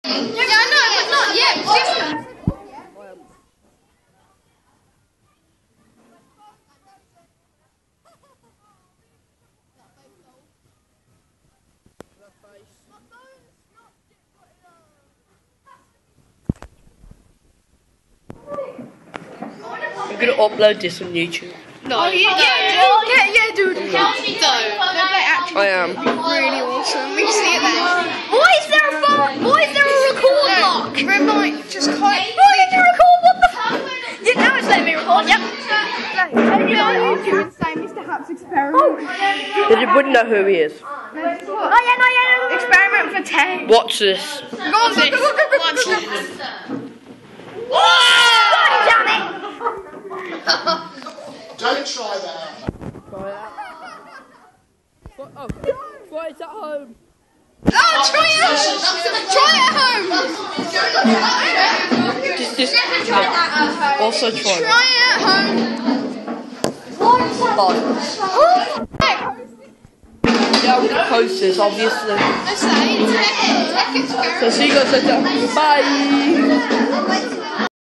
Yeah, I know, but not yet. I'm gonna upload this on YouTube. No. Oh, yeah, dude. I am. Really awesome. We see it then. Why is there a phone? Why is there a record lock? Remind, just can't. Why did you record? What the fuck? Yeah, now it's letting me record. Yep. Mr. Hap's experiment. They wouldn't know who he is. Oh yeah. Experiment for 10. Watch this. Go on, go. Watch this. Damn it! Don't try that. Try it at home. Oh, try it at home. Just also try. Try it at home. Bye. Yeah, I'm gonna post this, obviously. I say, it's experiment. So see you guys later. Bye.